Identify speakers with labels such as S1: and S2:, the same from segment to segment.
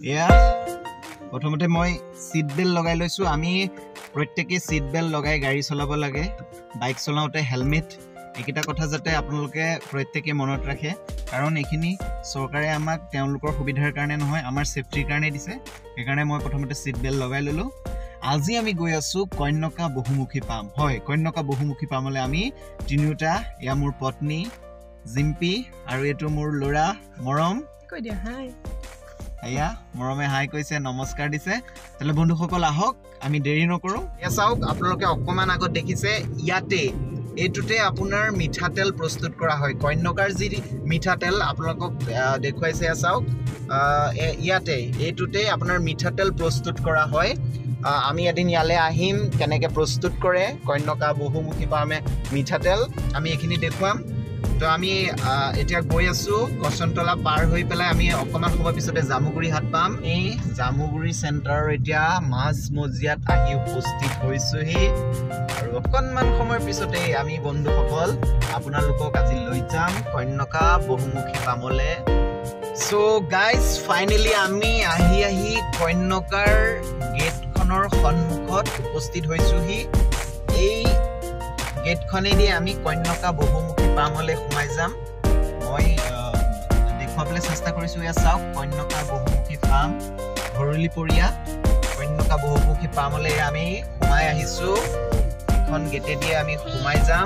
S1: এয়া প্ৰথমতে মই সিট বেল্ট লগাই লৈছো আমি প্ৰত্যেককে সিট বেল্ট লগাই গাড়ী চলাব লাগে বাইক চলাওতে হেলমেট একিটা কথা যাতে আপোনালোকে প্ৰত্যেককে মনত ৰাখে কাৰণ এখিনি চৰকাৰে আমাক তেওঁলোকৰ সুবিধাৰ কাৰণে নহয় আমাৰ সেফটিৰ কাৰণে দিছে সেইকাৰণে মই প্ৰথমতে সিট বেল্ট লগাই ললো আজি আমি গৈ আছো কন্যকা বহুমুখী পাম হয় কন্যকা বহুমুখী পামলে আমি তিনিটা ইয়া মোৰ পত্নী জিম্পি আৰু এটো মোৰ লৰা মৰম
S2: কৈ দিয়া হাই
S1: আয়া মৰমে হাই কৈছে নমস্কাৰ দিছে তাহলে বন্ধুসকল আহক আমি দেৰি নকৰো এ চাওক আপোনালোকে অকমান আগত দেখিছে ইয়াতে এটুতে আপোনাৰ মিঠাতেল প্ৰস্তুত কৰা হয় কন্যকাৰ যি মিঠাতেল আপোনালোকক দেখুৱাইছে চাওক ইয়াতে এটুতে আপোনাৰ মিঠাতেল প্ৰস্তুত কৰা হয় আমি এদিন ইয়ালে আহিম কেনেকে প্ৰস্তুত কৰে কন্যকা বহুমুখী পামে মিঠাতেল আমি এখিনি দেখুৱাম তো আমি এতিয়া গৈ আছো কচনতলা পাৰ হৈ পেলাই আমি অকমান সময় পিছতে জামুগুৰিহাট পাম এই জামুগুৰি চেণ্টাৰৰ এতিয়া মাছ মজিয়াত আহি উপস্থিত হৈছোহি আৰু অকনমান সময় পিছতে আমি বন্ধুসকল আপোনালোকক আজি লৈ যাম কন্যকা বহুমুখী পামলে সো গাইজ ফাইনালি আমি আহি কন্যকাৰ গেটখনৰ সন্মুখত উপস্থিত হৈছোহি এই গেটখনেদি আমি কন্যকা বহুমুখী পামলে সোমাই যাম মই দেখুৱাবলৈ চেষ্টা কৰিছো ইয়া চাওক কন্যকা বহুমুখী পাম বৰলিপৰিয়া কন্যকা বহুমুখী পামলে আমি সোমাই আহিছো এখন গেটেদি আমি সোমাই যাম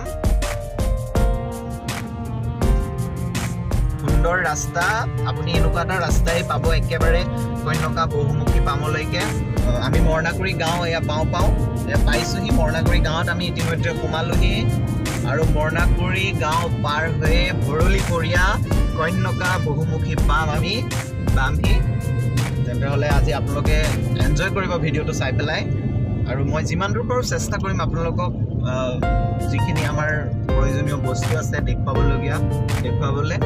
S1: সুন্দৰ ৰাস্তা আপুনি এনেকুৱা এটা ৰাস্তাই পাব একেবাৰে কন্যকা বহুমুখী পামলৈকে আমি মৰণাকুৰি গাঁও এয়া পাওঁ পাইছোহি মৰণাকুৰি গাঁৱত আমি ইতিমধ্যে সোমালোহি আৰু মৰণাকুৰি গাঁও পাৰ হৈ বৰলিপৰিয়া কন্যকা বহুমুখী পাম আমি পামহি তেনেহ'লে আজি আপোনালোকে এনজয় কৰিব ভিডিঅ'টো চাই পেলাই আৰু মই যিমান দূৰ পাৰোঁ চেষ্টা কৰিম আপোনালোকক যিখিনি আমাৰ প্ৰয়োজনীয় বস্তু আছে দেখুৱাবলৈ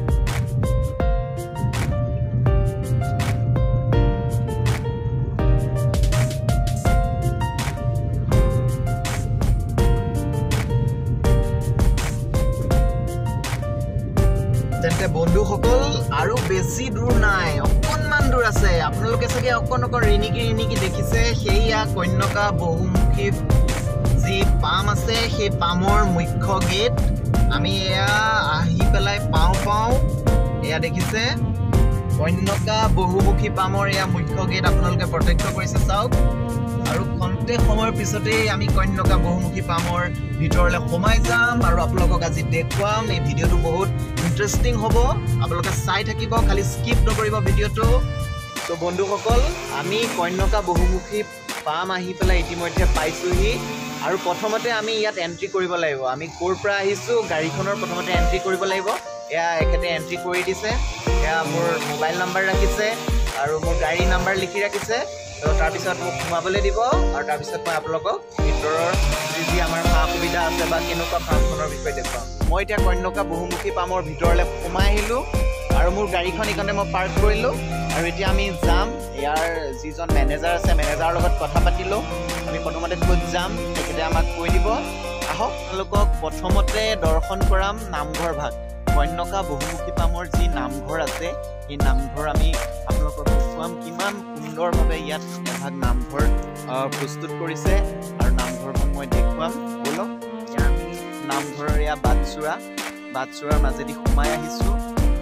S1: তেন্তে বন্ধুসকল আৰু বেছি দূৰ নাই অকনমান দূৰ আছে আপোনালোকে চাগে অকন ৰিনিকি দেখিছে সেইয়া কন্যকা বহুমুখী যি পাম আছে সেই পামৰ মুখ্য গেট আমি এয়া আহি পেলাই পাওঁ এয়া দেখিছে কন্যকা বহুমুখী পামৰ এয়া মুখ্য গেট আপোনালোকে প্ৰত্যক্ষ কৰিছে চাওক আৰু খন্তে সময়ৰ পিছতে আমি কন্যকা বহুমুখী পামৰ ভিতৰলৈ সোমাই যাম আৰু আপোনালোকক আজি দেখুৱাম এই ভিডিঅ'টো বহুত ইন্টাৰেষ্টিং হ'ব আপোনালোকে চাই থাকিব খালি স্কিপ নকৰিব ভিডিঅ'টো তো বন্ধুসকল আমি কন্যকা বহুমুখী পাম আহি পেলাই ইতিমধ্যে পাইছোহি আৰু প্ৰথমতে আমি ইয়াত এন্ট্ৰি কৰিব লাগিব আমি ক'ৰ পৰা আহিছো গাড়ীখনৰ প্ৰথমতে এন্ট্ৰি কৰিব লাগিব এয়া এখেতে এন্ট্ৰি কৰি দিছে এয়া মোৰ মোবাইল নাম্বাৰ ৰাখিছে আৰু মোৰ গাড়ী নাম্বাৰ লিখি ৰাখিছে তো তাৰপিছত মোক সোমাবলৈ দিব আৰু তাৰপিছত মই আপোনালোকক ভিতৰৰ যি আমাৰ সা সুবিধা আছে বা কেনেকুৱা ফাৰ্মখনৰ বিষয়ে দেখুৱাম মই এতিয়া কন্যকা বহুমুখী পামৰ ভিতৰলৈ সোমাই আহিলোঁ আৰু মোৰ গাড়ীখন এইখনে মই পাৰ্ক কৰিলোঁ আৰু এতিয়া আমি যাম ইয়াৰ যিজন মেনেজাৰ আছে মেনেজাৰৰ লগত কথা পাতিলোঁ আমি প্ৰথমতে ক'ত যাম তেখেতে আমাক কৈ দিব আহক আপোনালোকক প্ৰথমতে দৰ্শন কৰাম নামঘৰ ভাগ কন্যকা বহুমুখী পামৰ যি নামঘৰ আছে এই নামঘৰ আমি আপোনালোকক দেখুৱাম কিমান সুন্দৰভাৱে ইয়াত এভাগ নামঘৰ প্ৰস্তুত কৰিছে আৰু নামঘৰখন মই দেখুৱাম বলক এতিয়া আমি নামঘৰৰ এয়া বাটচোৰাৰ মাজেদি সোমাই আহিছোঁ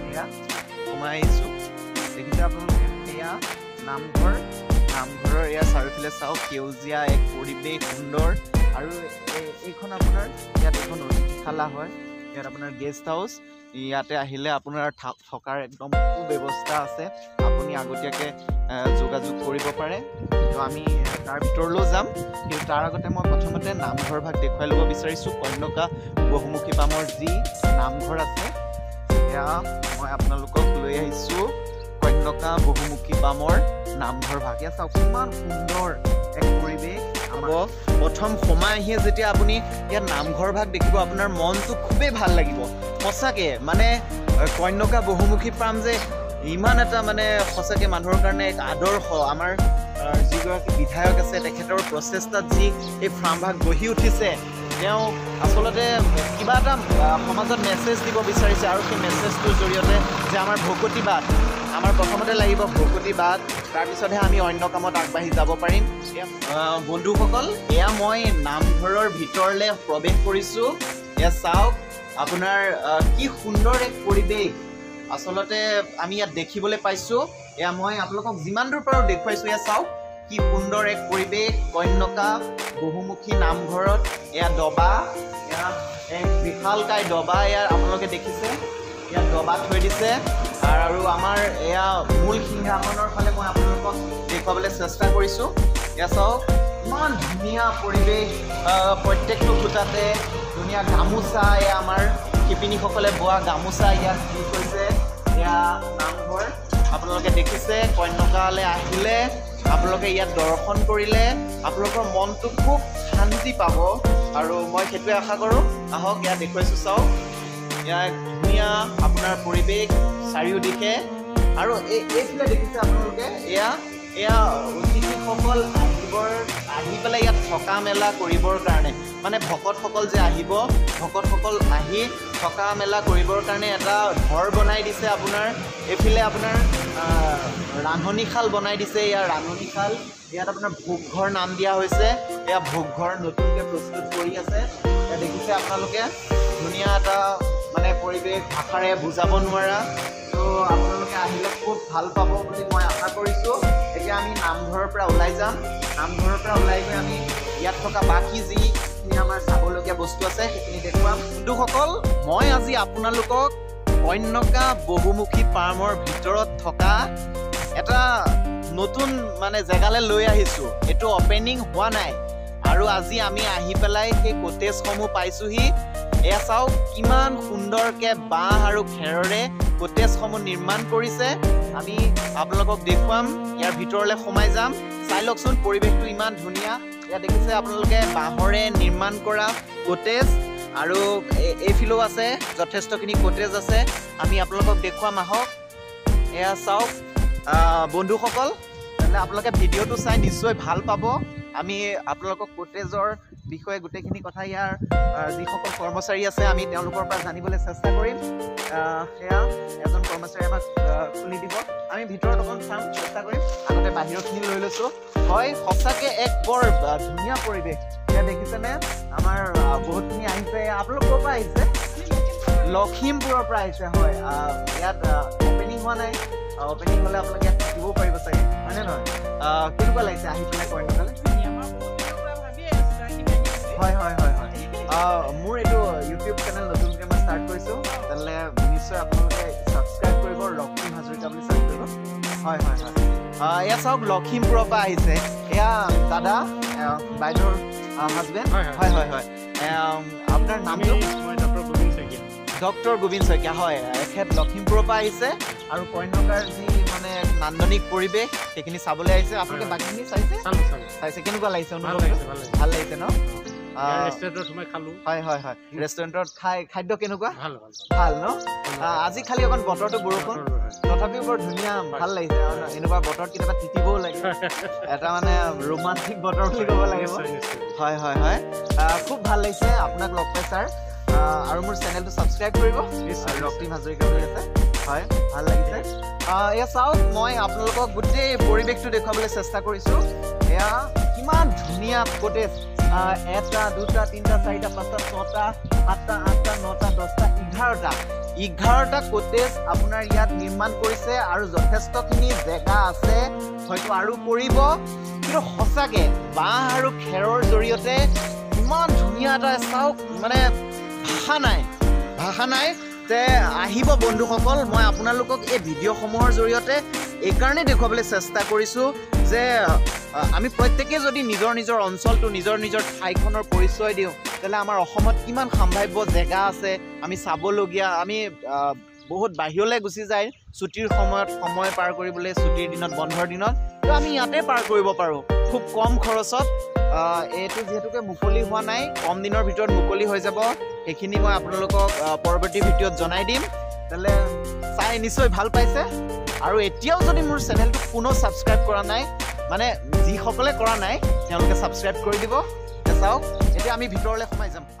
S1: দেখিছে আপোনালোকে এয়া নামঘৰৰ এয়া চাৰিওফালে চাওক সেউজীয়া এক পৰিৱেশ সুন্দৰ আৰু এইখন আপোনাৰ ইয়াত এখন অতিথিশালা হয় ইয়াত আপোনাৰ গেষ্ট হাউচ ইয়াতে আহিলে আপোনাৰ থকাৰ একদম সুব্যৱস্থা আছে আপুনি আগতীয়াকৈ যোগাযোগ কৰিব পাৰে তো আমি তাৰ ভিতৰলৈ যাম কিন্তু তাৰ আগতে মই প্ৰথমতে নামঘৰ ভাগ দেখুৱাই ল'ব বিচাৰিছোঁ কন্যকা বহুমুখী পামৰ যি নামঘৰ আছে এয়া মই আপোনালোকক লৈ আহিছোঁ কন্যকা বহুমুখী পামৰ নামঘৰ ভাগ এয়া চাওক কিমান সুন্দৰ এক পৰিৱেশ প্ৰথম সোমাই আহিয়ে যেতিয়া আপুনি ইয়াত নামঘৰ ভাগ দেখিব আপোনাৰ মনটো খুবেই ভাল লাগিব সঁচাকৈ মানে কন্যকা বহুমুখী পাম যে ইমান এটা মানে সঁচাকৈ মানুহৰ কাৰণে এক আদৰ্শ আমাৰ যিগৰাকী বিধায়ক আছে তেখেতৰ প্ৰচেষ্টাত যি এই ফাৰ্ম ভাগ গঢ়ি উঠিছে তেওঁ আসলতে কিবা এটা সমাজত মেছেজ দিব বিচাৰিছে আৰু সেই মেছেজটোৰ জৰিয়তে যে আমাৰ ভকতিবাদ আমাৰ প্ৰথমতে লাগিব ভকতি বাদ, তাৰপিছতহে আমি অন্য কামত আগবাঢ়ি যাব পাৰিম। বন্ধুসকল, এয়া মই নামঘৰৰ ভিতৰলৈ প্ৰৱেশ কৰিছোঁ। এয়া চাওক আপোনাৰ কি সুন্দৰ এক পৰিৱেশ আচলতে আমি ইয়াত দেখিবলৈ পাইছোঁ। এয়া মই আপোনালোকক যিমান দূৰ পাৰোঁ দেখুৱাইছোঁ। এয়া চাওক কি সুন্দৰ এক পৰিৱেশ, কন্যকা বহুমুখী নামঘৰত। এয়া দবা, এয়া এক বিশালকায় দবা, এয়া আপোনালোকে দেখিছে ইয়াত দবা থৈ দিছে। আৰু আমাৰ এয়া মূল সিংহাসনৰ ফালে মই আপোনালোকক দেখুৱাবলৈ চেষ্টা কৰিছোঁ। এয়া চাওক ইমান ধুনীয়া পৰিৱেশ, প্ৰত্যেকটো খুঁটাতে ধুনীয়া গামোচা, এয়া আমাৰ শিপিনীসকলে বোৱা গামোচা ইয়াত দি থৈছে। এয়া নামঘৰ আপোনালোকে দেখিছে। কন্যকালৈ আহিলে আপোনালোকে ইয়াত দৰ্শন কৰিলে আপোনালোকৰ মনটো খুব শান্তি পাব, আৰু মই সেইটোৱে আশা কৰোঁ। আহক ইয়াত দেখুৱাইছোঁ, চাওক এয়া ধুনীয়া আপোনাৰ পৰিৱেশ চাৰিওদিশে। আৰু এইফালে দেখিছে আপোনালোকে এয়া অতিথিসকল আহি পেলাই ইয়াত থকা মেলা কৰিবৰ কাৰণে, মানে ভকতসকল যে আহিব, ভকতসকল আহি থকা মেলা কৰিবৰ কাৰণে এটা ঘৰ বনাই দিছে। আপোনাৰ এইফালে আপোনাৰ ৰান্ধনীশাল বনাই দিছে। ইয়াৰ ৰান্ধনীশাল, ইয়াত আপোনাৰ ভোগঘৰ নাম দিয়া হৈছে। এয়া ভোগঘৰ নতুনকৈ প্ৰস্তুত কৰি আছে। এয়া দেখিছে আপোনালোকে ধুনীয়া এটা মানে পৰিৱেশ, ভাষাৰে বুজাব নোৱাৰা। তো আপোনালোকে আহিলে খুব ভাল পাব বুলি মই আশা কৰিছোঁ। এতিয়া আমি নামঘৰৰ পৰা ওলাই যাম। নামঘৰৰ পৰা ওলাই গৈ আমি ইয়াত থকা বাকী যিখিনি আমাৰ চাবলগীয়া বস্তু আছে সেইখিনি দেখুৱাম। বন্ধুসকল, মই আজি আপোনালোকক কন্যকা বহুমুখী ফাৰ্মৰ ভিতৰত থকা এটা নতুন মানে জেগালৈ লৈ আহিছোঁ। এইটো অপেনিং হোৱা নাই, আৰু আজি আমি আহি পেলাই সেই কটেজসমূহ পাইছোঁহি। এয়া চাওক কিমান সুন্দৰকৈ বাঁহ আৰু খেৰেৰে কটেজসমূহ নিৰ্মাণ কৰিছে। আমি আপোনালোকক দেখুৱাম, ইয়াৰ ভিতৰলৈ সোমাই যাম। চাই লওকচোন পৰিৱেশটো ইমান ধুনীয়া। ইয়াত দেখিছে আপোনালোকে বাঁহৰে নিৰ্মাণ কৰা কটেজ, আৰু এইফালেও আছে যথেষ্টখিনি কটেজ আছে। আমি আপোনালোকক দেখুৱাম, আহক। এয়া চাওক বন্ধুসকল, তেতিয়াহ'লে আপোনালোকে ভিডিঅ'টো চাই নিশ্চয় ভাল পাব। আমি আপোনালোকক কটেজৰ বিষয়ে গোটেইখিনি কথা ইয়াৰ যিসকল কৰ্মচাৰী আছে আমি তেওঁলোকৰ পৰা জানিবলৈ চেষ্টা কৰিম। সেয়া এজন কৰ্মচাৰী আমাক খুলি দিব, আমি ভিতৰত অকণ চাম চেষ্টা কৰিম। আগতে বাহিৰৰখিনি লৈ লৈছোঁ। হয়, সঁচাকৈ এক বৰ ধুনীয়া পৰিৱেশ। এতিয়া দেখিছেনে আমাৰ বহুতখিনি আহিছে। আপোনালোক ক'ৰ পৰা আহিছে? লখিমপুৰৰ পৰা আহিছে। হয়, ইয়াত অপেনিং হোৱা নাই। অপেনিং হ'লে আপোনালোকে ইয়াত থাকিবও পাৰিব চাগে, হয়নে নহয়? কেনেকুৱা লাগিছে আহি পেলাই কন্যকালৈ? হয় হয় হয় হয়। মোৰ এইটো ইউটিউব চেনেল নতুনকৈ মই ষ্টাৰ্ট কৰিছোঁ, তেনেহ'লে নিশ্চয় আপোনালোকে ছাবস্ক্ৰাইব কৰিব, ৰক্তিম হাজৰিকা বুলি চাৰ্চ কৰিব। হয় হয় হয়। এয়া চাওক লখিমপুৰৰ পৰা আহিছে। এয়া দাদা, বাইদেউৰ হাজবেণ্ড। হয় হয় হয়। আপোনাৰ নামটো? ডক্টৰ গোবিন্দ শইকীয়া। হয়, এখেত লখিমপুৰৰ পৰা আহিছে, আৰু কন্যকাৰ যি মানে নান্দনিক পৰিৱেশ সেইখিনি চাবলৈ আহিছে। আপোনালোকে বাকীখিনি চাইছে? কেনেকুৱা লাগিছে অনুভৱ? ভাল লাগিছে ন? হয় হয় হয়। ৰেষ্টুৰেণ্টত খাদ্য কেনেকুৱা? ভাল ন? আজি খালি অকণ বতৰটো বৰষুণ, তথাপিও বৰ ধুনীয়া, ভাল লাগিছে। এনেকুৱা বতৰত কেতিয়াবা তিতিবও লাগে, এটা মানে ৰোমান্টিক বতৰ বুলি ক'ব লাগিব। হয় হয় হয়, খুব ভাল লাগিছে আপোনাক লগ পাই ছাৰ। আৰু মোৰ চেনেলটো ছাবস্ক্ৰাইব কৰিব, ৰক্তিম হাজৰিকা বুলি আছে। হয়, ভাল লাগিছে। এয়া চাওক, মই আপোনালোকক গোটেই পৰিৱেশটো দেখুৱাবলৈ চেষ্টা কৰিছোঁ। এয়া কিমান ধুনীয়া কটেজ। 1, 2, 3, 4, 5, 6, 7, 8, 9, 10, 11টা কটেজ আপোনাৰ ইয়াত নিৰ্মাণ কৰিছে, আৰু যথেষ্টখিনি জেগা আছে, হয়তো আৰু কৰিব। কিন্তু সঁচাকৈ বাঁহ আৰু খেৰৰ জৰিয়তে ইমান ধুনীয়া এটা চাওক, মানে ভাষা নাই যে আহিব বন্ধুসকল। মই আপোনালোকক এই ভিডিঅ'সমূহৰ জৰিয়তে এইকাৰণে দেখুৱাবলৈ চেষ্টা কৰিছোঁ যে আমি প্ৰত্যেকে যদি নিজৰ নিজৰ অঞ্চলটো, নিজৰ ঠাইখনৰ পৰিচয় দিওঁ, তেতিয়াহ'লে আমাৰ অসমত কিমান সাম্ভাৱ্য জেগা আছে আমি চাবলগীয়া। আমি বহুত বাহিৰলৈ গুচি যায় ছুটিৰ সময়ত, সময় পাৰ কৰিবলৈ, ছুটিৰ দিনত, বন্ধৰ দিনত। তো আমি ইয়াতে পাৰ কৰিব পাৰোঁ খুব কম খৰচত। এইটো যিহেতুকে মুকলি হোৱা নাই, কম দিনৰ ভিতৰত মুকলি হৈ যাব। সেইখিনি মই আপোনালোকক পৰৱৰ্তী ভিডিঅ'ত জনাই দিম। তেতিয়াহ'লে চাই নিশ্চয় ভাল পাইছে। আৰু এতিয়াও যদি মোৰ চেনেলটো কোনো ছাবস্ক্ৰাইব কৰা নাই, মানে যিসকলে কৰা নাই তেওঁলোকে ছাবস্ক্ৰাইব কৰি দিব। চাওক, এতিয়া আমি ভিতৰলৈ সোমাই যাম।